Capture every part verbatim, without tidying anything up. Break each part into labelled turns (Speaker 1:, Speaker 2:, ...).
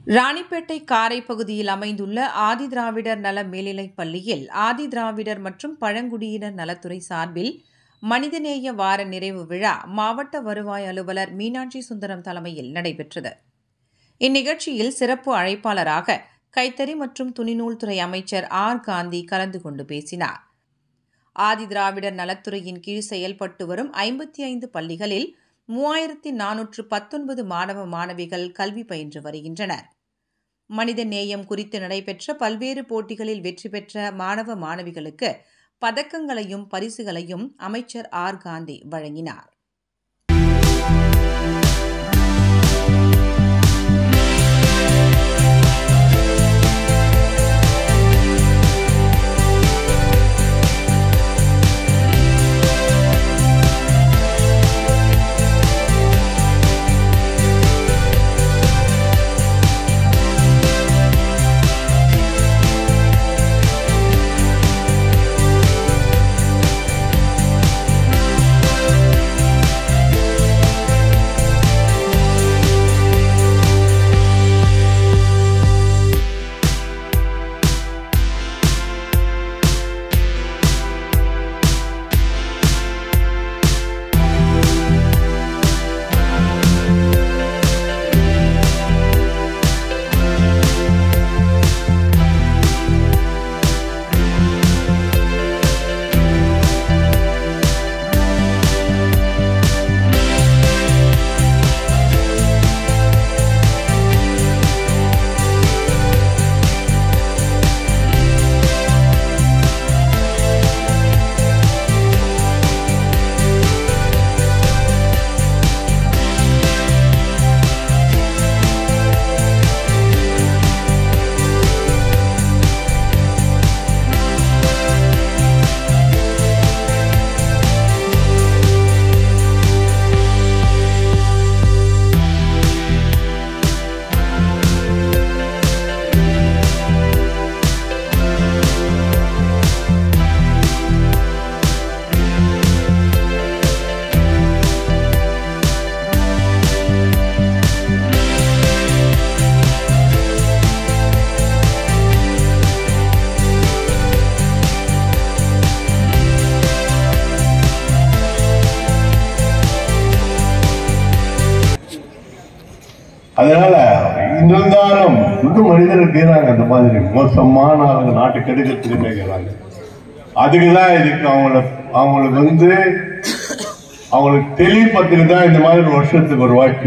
Speaker 1: ராணிப்பேட்டை காரை பகுதியில் அமைந்துள்ள ஆதிதிராவிடர் நல மேல்நிலைப் பள்ளியில் ஆதிதிராவிடர் மற்றும் பழங்குடியினர் நலத்துறை சார்பில் மனிதநேய வார நிறைவு விழா மாவட்ட வருவாய் அலுவலர் மீனாட்சி சுந்தரம் தலைமையில் நடைபெற்றது. இந்நிகழ்ச்சியில் சிறப்பு அழைப்பாளராக கைத்தறி மற்றும் துணிநூல் துறை அமைச்சர் ஆர் காந்தி கலந்து கொண்டு பேசினார். ஆதிதிராவிடர் நலத்துறையின் கீழ் செயல்பட்டு வரும் ஐம்பத்தி ஐந்து பள்ளிகளில் மூவாயிரத்தி நானூற்று பத்தொன்பது மாணவ மாணவிகள் கல்வி பயின்று வருகின்றனர். மனித நேயம் குறித்து நடைபெற்ற பல்வேறு போட்டிகளில் வெற்றி பெற்ற மாணவ மாணவிகளுக்கு பதக்கங்களையும் பரிசுகளையும் அமைச்சர் ஆர் காந்தி வழங்கினார்.
Speaker 2: அதனால இருந்தாலும் இன்னும் மனிதர்கள் இருக்கிறாங்க, அந்த மாதிரி மோசமான அவங்க நாட்டு கெடுக்கிறதுக்கு கேட்கிறாங்க. அதுக்குதான் இதுக்கு அவங்கள அவங்களுக்கு வந்து அவங்களுக்கு தெளிவுபடுத்திட்டு தான் இந்த மாதிரி ஒரு வருஷத்துக்கு ஒரு வாட்டி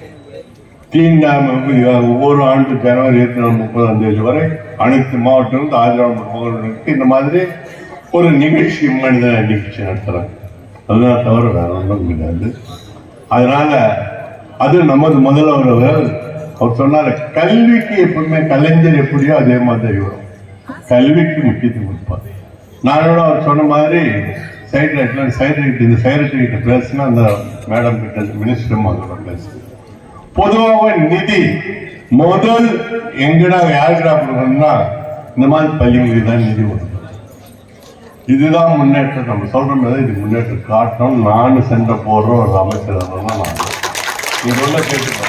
Speaker 2: தீண்டாம ஒவ்வொரு ஆண்டு ஜனவரி இருபத்தி நாலு முப்பதாம் தேதி வரை அனைத்து மாவட்டங்களும் ஆதிதிராவிடர்களுக்கு இந்த மாதிரி ஒரு நிகழ்ச்சி மனித நிகழ்ச்சி நடத்துறாங்க. அதுதான் தவிர வேற ஒன்றும் கிடையாது. அதனால அது நமது முதல்வர் அவர் சொன்னார், கல்விக்கு எப்பவுமே கலைஞர் எப்படியோ அதே மாதிரி வரும், கல்விக்கு முக்கியத்துவம் கொடுப்பார். நானோட அவர் சொன்ன மாதிரி சைட் ரைட்ல சைட் ரைட் இந்த சைரட்டி கிட்ட பேசுனா அந்த மேடம் கிட்ட மினிஸ்டரும் அதோட பேசு. பொதுவாக நிதி முதல் எங்கடா யாருக்கடா கொடுக்கணும்னா இந்த மாதிரி பள்ளிகளுக்கு தான் நிதி கொடுக்கணும். இதுதான் முன்னேற்றம். நம்ம சொல்ற மாதிரி இது முன்னேற்றம் காட்டணும். நானும் சென்ற போடுற ஒரு அமைச்சர் நான் இதோட கேட்டுப்பாங்க.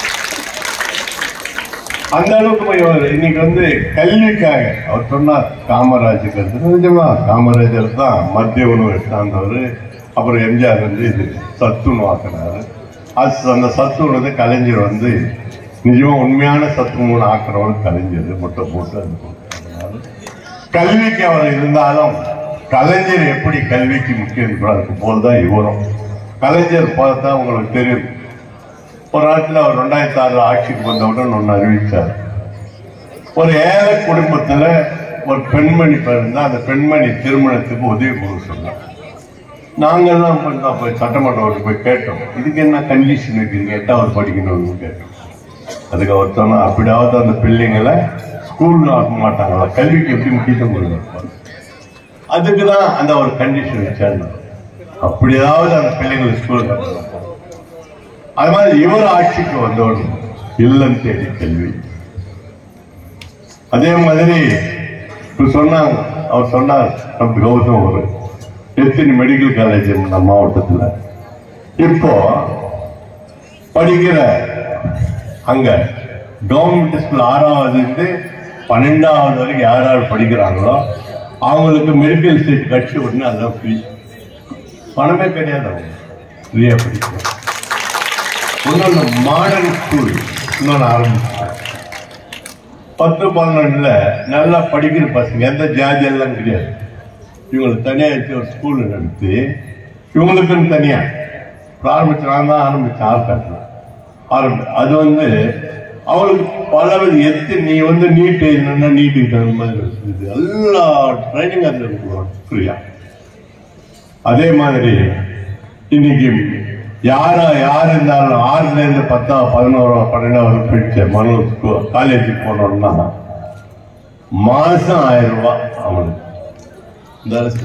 Speaker 2: அந்த அளவுக்கு இன்னைக்கு வந்து கல்விக்காக அவர் சொன்னார் காமராஜுக்கு நிஜமா காமராஜர் தான் மத்திய உணவு எடுத்தாந்தவர். அப்புறம் எம்ஜிஆர் வந்து இது சத்துணவு ஆக்கினாரு. அது அந்த சத்து உணவு கலைஞர் வந்து நிஜமா உண்மையான சத்து உணவு ஆக்கிறவங்க கலைஞர் முட்டை போட்டு அது கல்விக்கு அவர் இருந்தாலும் கலைஞர் எப்படி கல்விக்கு முக்கியம் அதுக்கு போல்தான் இவரும். கலைஞர் பார்த்தா உங்களுக்கு தெரியும், ஒரு நாட்டில் அவர் ரெண்டாயிரத்தி ஆறு ஆட்சிக்கு வந்தவுடன் ஒன்று அறிவித்தார். ஒரு ஏழை குடும்பத்துல ஒரு பெண்மணி பிறந்தா அந்த பெண்மணி திருமணத்துக்கு உதவி கொடுக்க சொன்னார். நாங்கெல்லாம் போய் சட்டமன்றம் போய் கேட்டோம், இதுக்கு என்ன கண்டிஷன் இருக்குங்க, எட்டாவது படிக்கணும்னு கேட்டோம். அதுக்கு அவர் சொன்னா, அப்படியாவது அந்த பிள்ளைங்களை ஸ்கூல்ல ஆக்க மாட்டாங்களா, கல்விக்கு எப்படி முக்கியத்துவம் கொடுப்பாங்க, அதுக்குதான் அந்த ஒரு கண்டிஷன் வச்சாங்க. அப்படியாவது அந்த பிள்ளைங்களை ஸ்கூலுக்கு அனுப்பணும். அது மாதிரி இவர் ஆட்சிக்கு வந்தோடு இல்லம் தேடி கல்வி. அதே மாதிரி சொன்னாங்க, அவர் சொன்னார் நம்ம கௌதம் ஒரு எத்தனை மெடிக்கல் காலேஜ் நம்ம மாவட்டத்தில் இப்போ படிக்கிற அங்க கவர்மெண்ட் ஸ்கூல் ஆறாவதுலேருந்து பன்னெண்டாவது வரைக்கும் யார் யார் படிக்கிறாங்களோ அவங்களுக்கு மெடிக்கல் சீட் கட்சி உடனே அதெல்லாம் ஃப்ரீ, பணமே கிடையாது, அவங்க ஃப்ரீயாக படிக்கணும். இன்னொன்று மாடர்ன் ஸ்கூல் இன்னொன்று ஆரம்பிச்சாங்க. பத்து பன்னெண்டுல நல்லா படிக்கிற பசங்க, எந்த ஜாதி எல்லாம் கிடையாது, இவங்களுக்கு தனியாக வச்சு ஒரு ஸ்கூல் நடத்தி இவங்களுக்குன்னு தனியாக ஆரம்பிச்சு, நான் தான் ஆரம்பிச்சேன் ஆர்காட்டில் ஆரம்பி. அது வந்து அவளுக்கு பல எத்து நீ வந்து நீட் எழுதுனா நீட்டுக்கு தகுந்த மாதிரி இருக்குது, எல்லா ட்ரைனிங் அதில் கொடுக்குறோம் ஃப்ரீயா. அதே மாதிரி இன்னைக்கு யாரா யார் இருந்தாலும் ஆறுல இருந்து பத்தா பதினோரா பன்னெண்டாவது படிச்ச மனு காலேஜுக்கு போனோம்னா மாசம் ஆயிரம் ரூபாய் அவனுக்கு இந்த அரசு.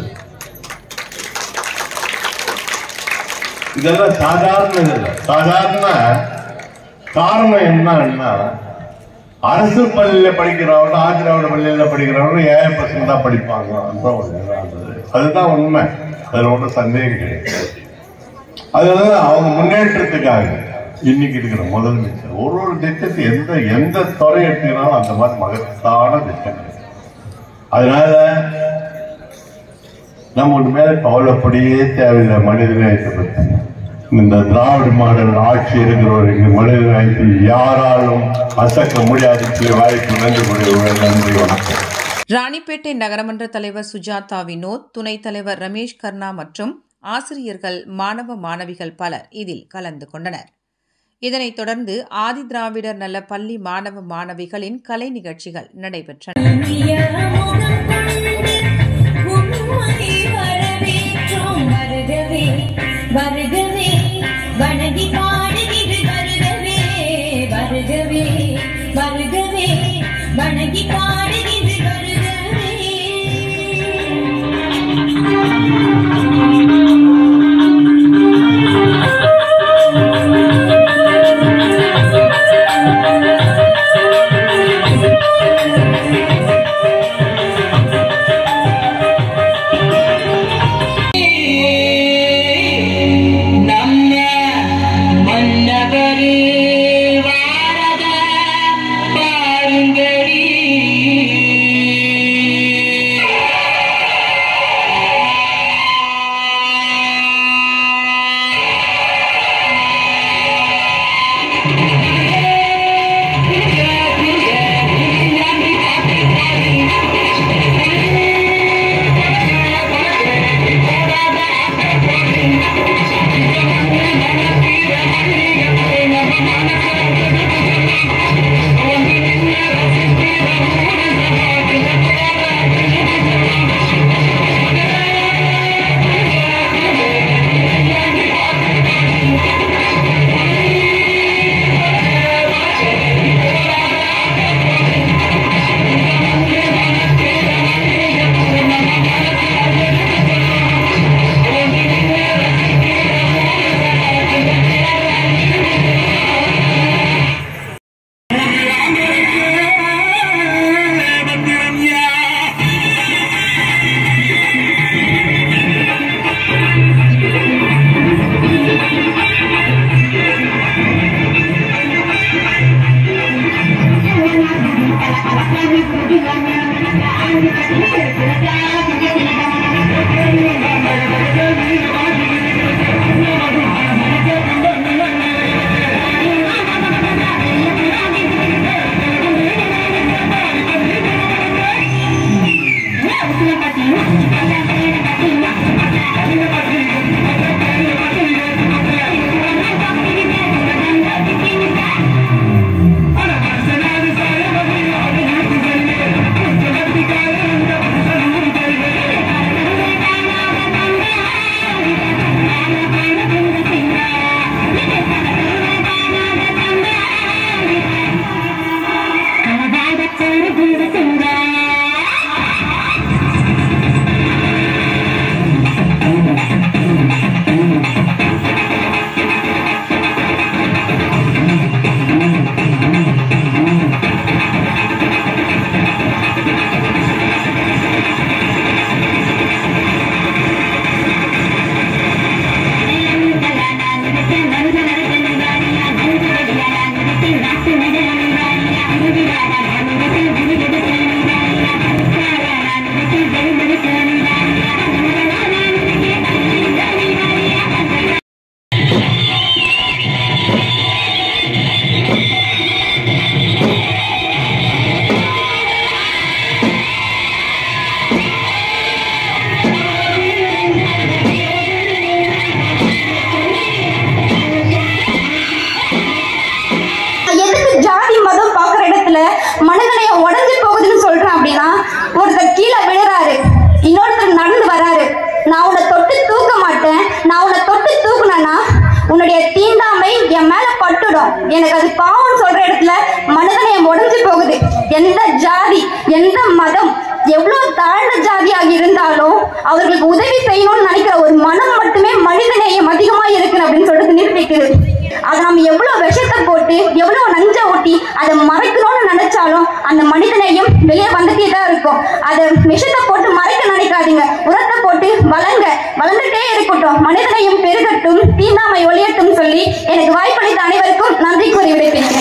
Speaker 2: இதெல்லாம் சாதாரண இல்லை. சாதாரண காரணம் என்னன்னா அரசு பள்ளியில படிக்கிறவங்க ஆதிராவிட பள்ளியில படிக்கிறவங்க ஏழை பசங்க தான் படிப்பாங்க, அதுதான் உண்மை, அதுல ஒன்றும் சந்தேகம் கிடையாது. அதனால அவங்க முன்னேற்றத்துக்காக இன்னைக்கு இருக்கிற முதலமைச்சர் ஒரு ஒரு திட்டத்தை எந்த எந்த துறை எடுத்துக்கிறாலும் அந்த மாதிரி மகத்தான திட்டம். அதனால நம்ம ஒன்று மேல கவலைப்படியே தேவையில்லை. மனித நேயத்தை பற்றி இந்த திராவிட மாடல் ஆட்சி இருக்கிறவருக்கு மனித நேயத்தை யாராலும் அசக்க முடியாத வாய்ப்பு நன்றி கூடிய நன்றி வணக்கம்.
Speaker 1: ராணிப்பேட்டை நகரமன்ற தலைவர் சுஜாதா வினோத், துணைத் தலைவர் ரமேஷ் கர்ணா மற்றும் ஆசிரியர்கள், மாணவ மாணவிகள் பலர் இதில் கலந்து கொண்டனர். இதனைத் தொடர்ந்து ஆதி திராவிடர் நல பள்ளி மாணவ மாணவிகளின் கலை நிகழ்ச்சிகள் நடைபெற்றன.
Speaker 3: எந்த மதம் எவ்வளவு தாழ்ந்த ஜாதியாக இருந்தாலும் அவர்களுக்கு உதவி செய்யணும்னு நினைக்கிற ஒரு மனம் மட்டுமே மனிதநேயம் அதிகமா இருக்கு அப்படின்னு சொல்லிட்டு நிரூபிக்குது. அதை நம்ம எவ்வளவு விஷத்தை போட்டு எவ்வளவு நஞ்ச ஊட்டி அதை மறைக்கணும்னு நினைச்சாலும் அந்த மனிதநேயம் வெளியே வந்துட்டே தான் இருக்கும். அதை விஷத்தை போட்டு மறைக்க நினைக்காதீங்க, உரத்தை போட்டு வளங்க, வளர்ந்துட்டே இருக்கட்டும், மனிதநேயம் பெருகட்டும், தீண்டாமை ஒழியட்டும் சொல்லி எனக்கு வாய்ப்பளித்த அனைவருக்கும் நன்றி கூறி விடைபெறுகிறேன்.